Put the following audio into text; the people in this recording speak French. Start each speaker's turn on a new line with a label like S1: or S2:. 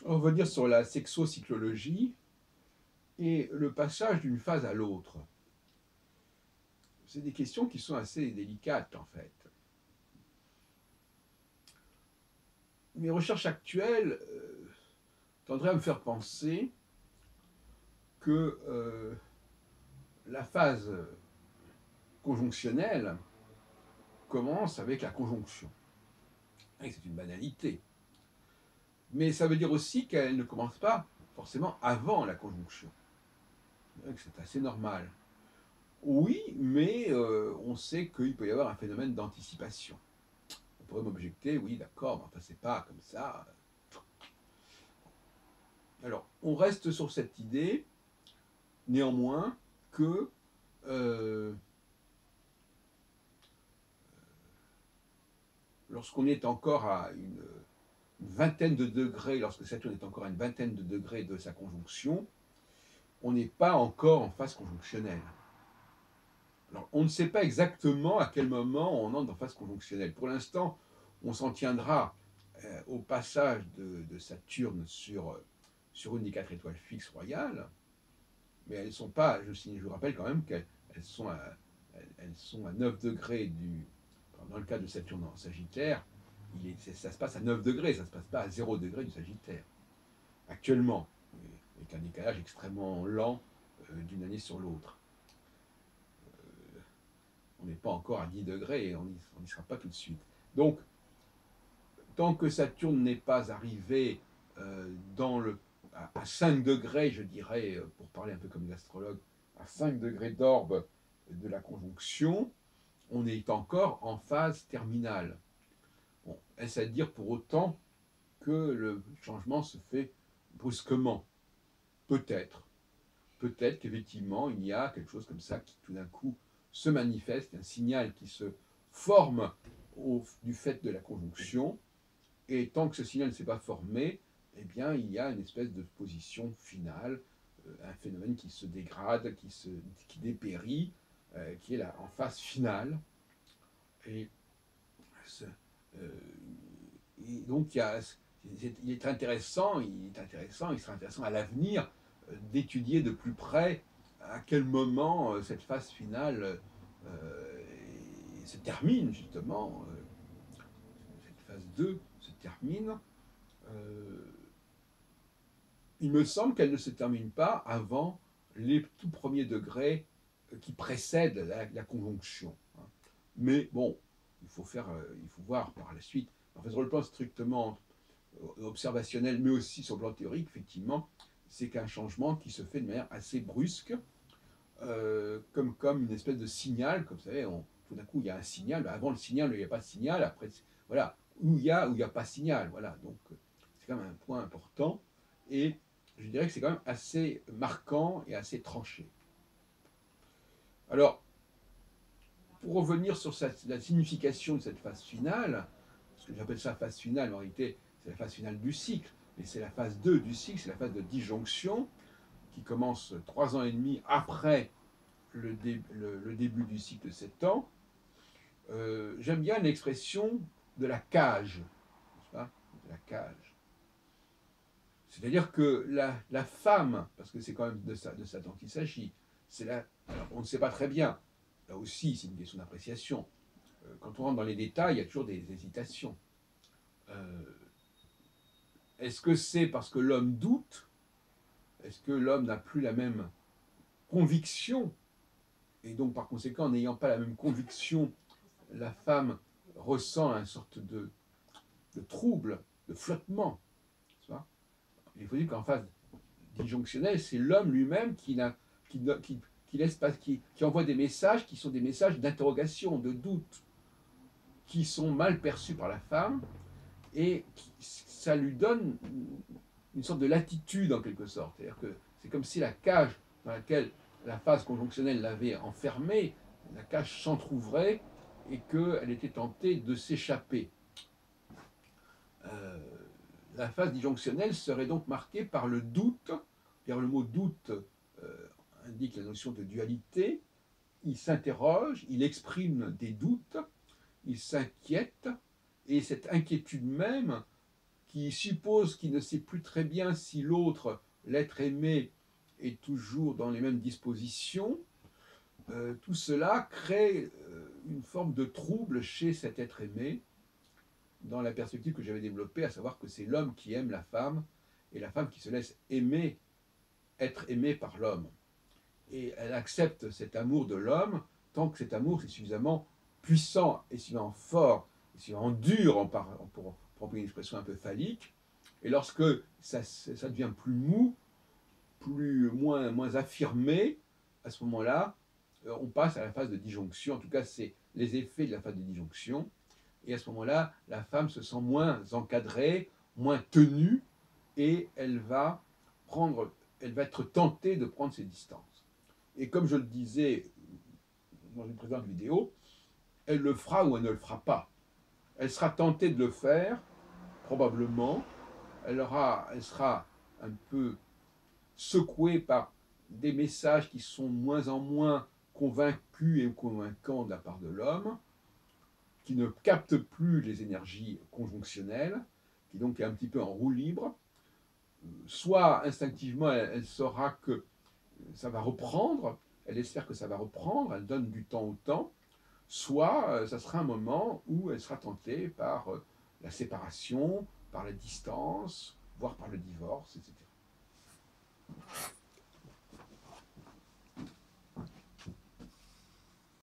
S1: revenir sur la sexocyclologie et le passage d'une phase à l'autre. C'est des questions qui sont assez délicates en fait. Mes recherches actuelles tendraient à me faire penser que la phase conjonctionnelle commence avec la conjonction. Et c'est une banalité. Mais ça veut dire aussi qu'elle ne commence pas forcément avant la conjonction. C'est assez normal. Oui, mais on sait qu'il peut y avoir un phénomène d'anticipation. On pourrait m'objecter, oui, d'accord, mais enfin, c'est pas comme ça. Alors, on reste sur cette idée, néanmoins, que lorsqu'on est encore à une vingtaine de degrés, lorsque Saturne est encore à une vingtaine de degrés de sa conjonction, on n'est pas encore en phase conjonctionnelle. Alors, on ne sait pas exactement à quel moment on entre en phase conjonctionnelle. Pour l'instant, on s'en tiendra au passage de Saturne sur une des 4 étoiles fixes royales, mais elles ne sont pas, je vous rappelle quand même qu'elles sont à 9 degrés dans le cas de Saturne en Sagittaire, ça se passe à 9 degrés, ça ne se passe pas à 0 degré du Sagittaire, actuellement, avec un décalage extrêmement lent d'une année sur l'autre. On n'est pas encore à 10 degrés et on n'y sera pas tout de suite. Donc, tant que Saturne n'est pas arrivé à 5 degrés, je dirais, pour parler un peu comme l'astrologue, à 5 degrés d'orbe de la conjonction, on est encore en phase terminale. Bon, est-ce à dire pour autant que le changement se fait brusquement? Peut-être. Peut-être qu'effectivement, il y a quelque chose comme ça qui tout d'un coup se manifeste, un signal qui se forme du fait de la conjonction, et tant que ce signal ne s'est pas formé, eh bien, il y a une espèce de position finale, un phénomène qui se dégrade, qui dépérit, qui est là, en phase finale. Et, euh, et donc, il est intéressant, il sera intéressant à l'avenir d'étudier de plus près à quel moment cette phase finale se termine, justement. Cette phase 2 se termine. Euh, il me semble qu'elle ne se termine pas avant les tout premiers degrés qui précèdent la conjonction. Mais bon, il faut voir par la suite. En fait, sur le plan strictement observationnel, mais aussi sur le plan théorique, effectivement, c'est qu'un changement qui se fait de manière assez brusque, comme une espèce de signal, comme vous savez, tout d'un coup il y a un signal, avant le signal, il n'y a pas de signal, après, voilà, où il y a pas de signal, voilà, donc c'est quand même un point important, et je dirais que c'est quand même assez marquant et assez tranché. Alors, pour revenir sur la signification de cette phase finale, parce que j'appelle ça phase finale, en réalité, c'est la phase finale du cycle, mais c'est la phase 2 du cycle, c'est la phase de disjonction, qui commence 3 ans et demi après le début du cycle de 7 ans. J'aime bien l'expression de la cage, pas, de la cage. C'est-à-dire que la femme, parce que c'est quand même de Satan qu'il s'agit, alors on ne sait pas très bien, là aussi c'est une question d'appréciation. Quand on rentre dans les détails, il y a toujours des hésitations. Euh, Est-ce que c'est parce que l'homme doute? Est-ce que l'homme n'a plus la même conviction? Et donc par conséquent, n'ayant pas la même conviction, la femme ressent une sorte de trouble, de flottement. Il faut dire qu'en phase disjonctionnelle, c'est l'homme lui-même qui envoie des messages qui sont des messages d'interrogation, de doute, qui sont mal perçus par la femme, et ça lui donne une sorte de latitude en quelque sorte. C'est-à-dire que c'est comme si la cage dans laquelle la phase conjonctionnelle l'avait enfermée, la cage s'entr'ouvrait et qu'elle était tentée de s'échapper. Euh, la phase disjonctionnelle serait donc marquée par le doute. Car le mot doute indique la notion de dualité. Il s'interroge, il exprime des doutes, il s'inquiète, et cette inquiétude même qui suppose qu'il ne sait plus très bien si l'autre, l'être aimé, est toujours dans les mêmes dispositions, tout cela crée une forme de trouble chez cet être aimé, dans la perspective que j'avais développée, à savoir que c'est l'homme qui aime la femme, et la femme qui se laisse aimer, être aimée par l'homme. Et elle accepte cet amour de l'homme tant que cet amour est suffisamment puissant et suffisamment fort, et suffisamment dur, pour employer une expression un peu phallique. Et lorsque ça devient plus mou, moins affirmé, à ce moment-là, on passe à la phase de disjonction. En tout cas, c'est les effets de la phase de disjonction. Et à ce moment-là, la femme se sent moins encadrée, moins tenue, et elle va être tentée de prendre ses distances. Et comme je le disais dans une précédente vidéo, elle le fera ou elle ne le fera pas. Elle sera tentée de le faire, probablement. Elle sera un peu secouée par des messages qui sont de moins en moins convaincus et convaincants de la part de l'homme, qui ne capte plus les énergies conjonctionnelles, qui donc est un petit peu en roue libre. Soit instinctivement, elle saura que ça va reprendre, elle espère que ça va reprendre, elle donne du temps au temps, soit ça sera un moment où elle sera tentée par la séparation, par la distance, voire par le divorce, etc.